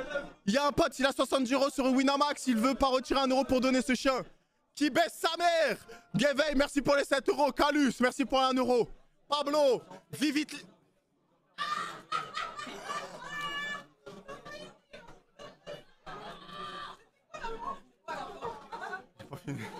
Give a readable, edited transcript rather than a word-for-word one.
Il y a un pote, il a 70 euros sur Winamax, il veut pas retirer 1 euro pour donner ce chien. Qui baisse sa mère. Gavey, merci pour les 7 euros. Calus, merci pour 1 euro. Pablo, Vivit... Pas fini.